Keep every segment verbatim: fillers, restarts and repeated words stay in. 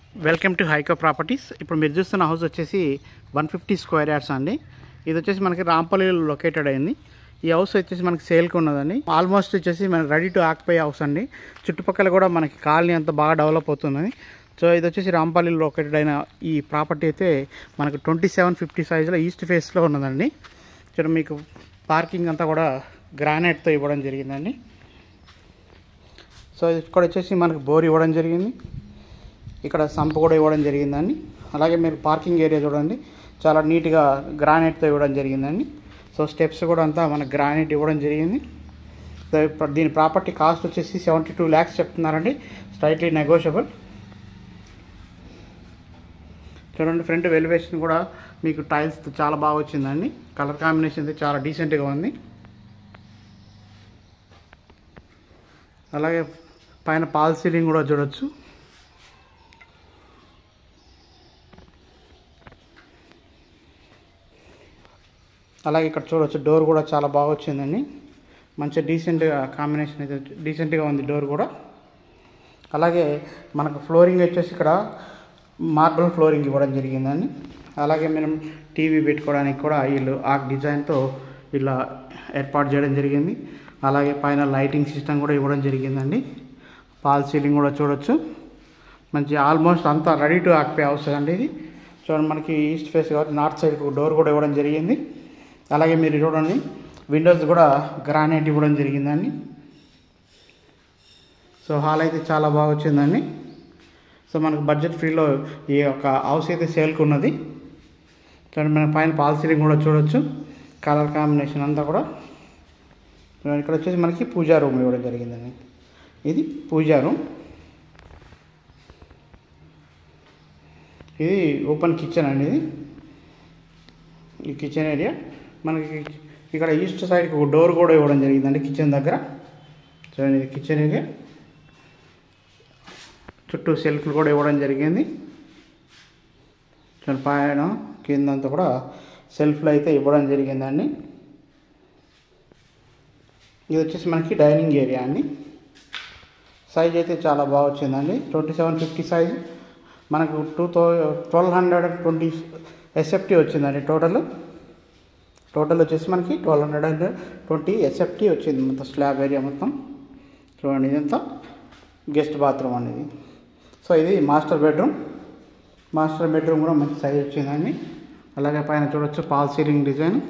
Welcome to హైకో properties. ఇప్పుడు మీరు చూస్తున్న హౌస్ వచ్చేసి వన్ ఫిఫ్టీ స్క్వేర్ యార్డ్స్ అండి. ఇది వచ్చేసి మనకి రాంపల్లిలో లొకేటెడ్ అయింది. ఈ హౌస్ వచ్చేసి మనకి సేల్కి ఉన్నదండి. ఆల్మోస్ట్ వచ్చేసి మనకి రెడీ టు ఆక్యుపై హౌస్ అండి. చుట్టుపక్కల కూడా మనకి కాలనీ అంతా బాగా డెవలప్ అవుతుంది. సో ఇది వచ్చేసి రాంపల్లిలో లొకేటెడ్ అయిన ఈ ప్రాపర్టీ అయితే మనకు ట్వంటీ సెవెన్ ఫిఫ్టీ సైజ్లో ఈస్ట్ ఫేస్లో ఉన్నదండి. చూడండి, మీకు పార్కింగ్ అంతా కూడా గ్రానైట్తో ఇవ్వడం జరిగిందండి. సో ఇక్కడ వచ్చేసి మనకు బోర్ ఇవ్వడం జరిగింది, ఇక్కడ సంప్ కూడా ఇవ్వడం జరిగిందండి. అలాగే మీరు పార్కింగ్ ఏరియా చూడండి, చాలా నీట్గా గ్రానైట్తో ఇవ్వడం జరిగిందండి. సో స్టెప్స్ కూడా అంతా మనకు గ్రానైట్ ఇవ్వడం జరిగింది. దీని ప్రాపర్టీ కాస్ట్ వచ్చేసి సెవెంటీ టూ ల్యాక్స్ చెప్తున్నారండి, స్లైట్లీ నెగోషియబుల్. చూడండి, ఫ్రంట్ వెలివేషన్ కూడా మీకు టైల్స్ చాలా బాగా వచ్చిందండి. కలర్ కాంబినేషన్ అయితే చాలా డీసెంట్గా ఉంది. అలాగే పైన పాల్ సీలింగ్ కూడా చూడొచ్చు. అలాగే ఇక్కడ చూడవచ్చు, డోర్ కూడా చాలా బాగా వచ్చిందండి. మంచి డీసెంట్గా కాంబినేషన్ అయితే డీసెంట్గా ఉంది డోర్ కూడా. అలాగే మనకు ఫ్లోరింగ్ వచ్చేసి ఇక్కడ మార్బల్ ఫ్లోరింగ్ ఇవ్వడం జరిగిందండి. అలాగే మనం టీవీ పెట్టుకోవడానికి కూడా వీళ్ళు ఆ డిజైన్తో ఇలా ఏర్పాటు చేయడం జరిగింది. అలాగే పైన లైటింగ్ సిస్టమ్ కూడా ఇవ్వడం జరిగిందండి. పాల్ సీలింగ్ కూడా చూడొచ్చు. మంచి ఆల్మోస్ట్ అంతా రెడీ టు ఆక్యుపై హౌస్ అండి ఇది. చూడండి, మనకి ఈస్ట్ ఫేస్ కాబట్టి నార్త్ సైడ్ డోర్ కూడా ఇవ్వడం జరిగింది. అలాగే మీరు చూడండి, విండోస్ కూడా గ్రానైట్ ఇవ్వడం జరిగిందండి. సో హాల్ అయితే చాలా బాగా వచ్చిందండి. సో మనకు బడ్జెట్ ఫ్రీలో ఈ యొక్క హౌస్ అయితే సేల్కి ఉన్నది. చూడండి, మన పైన పాల్ సీలింగ్ కూడా చూడొచ్చు. కలర్ కాంబినేషన్ అంతా కూడా. ఇక్కడ వచ్చేసి మనకి పూజా రూమ్ ఇవ్వడం జరిగిందండి. ఇది పూజా రూమ్. ఇది ఓపెన్ కిచెన్ అండి. ఇది ఈ కిచెన్ ఏరియా మనకి ఇక్కడ ఈస్ట్ సైడ్కి ఒక డోర్ కూడా ఇవ్వడం జరిగిందండి కిచెన్ దగ్గర. చూడండి, ఇది కిచెన్ ఏరియా. చుట్టూ సెల్ఫ్లు కూడా ఇవ్వడం జరిగింది. చూడండి, పైన కిందంతా కూడా సెల్ఫ్లు అయితే ఇవ్వడం జరిగిందండి. ఇది వచ్చేసి మనకి డైనింగ్ ఏరియా అండి. సైజ్ అయితే చాలా బాగా వచ్చిందండి. ట్వంటీ సెవెన్ ఫిఫ్టీ సైజ్ మనకు two thou twelve hundred and twenty SFT వచ్చిందండి. టోటల్ టోటల్ వచ్చేసి మనకి twelve hundred and twenty SFT వచ్చింది మొత్తం స్లాబ్ ఏరియా మొత్తం. చూడండి, ఇదంతా గెస్ట్ బాత్రూమ్ అనేది. సో ఇది మాస్టర్ బెడ్రూమ్. మాస్టర్ బెడ్రూమ్ కూడా మంచి సైజ్ వచ్చిందండి. అలాగే పైన చూడొచ్చు పాల్ సీలింగ్ డిజైన్.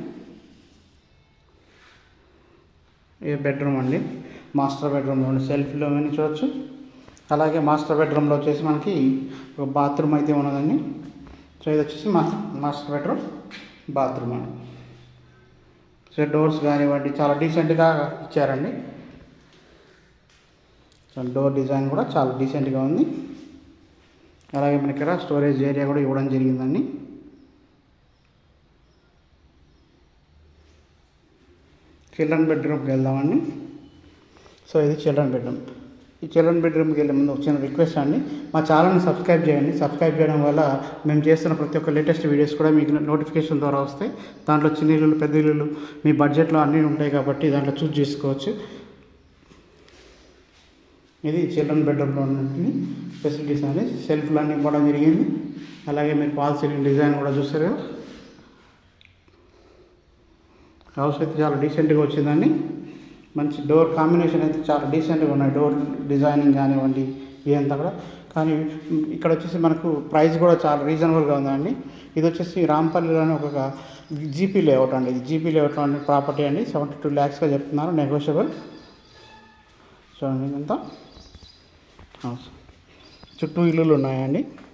ఏ బెడ్రూమ్ అండి, మాస్టర్ బెడ్రూమ్లో సెల్ఫ్లో అని చూడొచ్చు. అలాగే మాస్టర్ బెడ్రూమ్లో వచ్చేసి మనకి ఒక బాత్రూమ్ అయితే ఉన్నదండి. సో ఇది వచ్చేసి మాస్టర్ మాస్టర్ బెడ్రూమ్ బాత్రూమ్ అండి. సో డోర్స్ కానివ్వండి చాలా డీసెంట్గా ఇచ్చారండి. సో డోర్ డిజైన్ కూడా చాలా డీసెంట్గా ఉంది. అలాగే మనకి ఇక్కడ స్టోరేజ్ ఏరియా కూడా ఇవ్వడం జరిగిందండి. చిల్డ్రన్ బెడ్రూమ్కి వెళ్దామండి. సో ఇది చిల్డ్రన్ బెడ్రూమ్. ఈ చిల్డ్రన్ బెడ్రూమ్కి వెళ్ళే ముందు ఒక చిన్న రిక్వెస్ట్ అండి, మా ఛానల్ని సబ్స్క్రైబ్ చేయండి. సబ్స్క్రైబ్ చేయడం వల్ల మేము చేస్తున్న ప్రతి ఒక్క లేటెస్ట్ వీడియోస్ కూడా మీకు నోటిఫికేషన్ ద్వారా వస్తాయి. దాంట్లో చిన్న ఇల్లులు, పెద్ద ఇల్లులు మీ బడ్జెట్లో అన్నీ ఉంటాయి కాబట్టి దాంట్లో చూస్ చేసుకోవచ్చు. ఇది చిల్డ్రన్ బెడ్రూమ్లో ఉన్నటువంటి ఫెసిలిటీస్ అండి. సెల్ఫ్లు అన్నీ ఇవ్వడం జరిగింది. అలాగే మీరు పాల్ సీలింగ్ డిజైన్ కూడా చూస్తారు కదా. హౌస్ అయితే చాలా డీసెంట్గా వచ్చిందండి. మంచి డోర్ కాంబినేషన్ అయితే చాలా డీసెంట్గా ఉన్నాయి. డోర్ డిజైనింగ్ కానివ్వండి ఇదంతా కూడా. కానీ ఇక్కడ వచ్చేసి మనకు ప్రైస్ కూడా చాలా రీజనబుల్గా ఉందండి. ఇది వచ్చేసి రాంపల్లిలోని ఒక జీపీ లేఅవుట్ అండి. ఇది జీపీ లేఅవుట్ అనే ప్రాపర్టీ అండి. సెవెంటీ టూ ల్యాక్స్గా చెప్తున్నారు, నెగోషియబుల్. చూడండి, ఇదంతా హౌస్ చుట్టూ ఇల్లులు ఉన్నాయండి.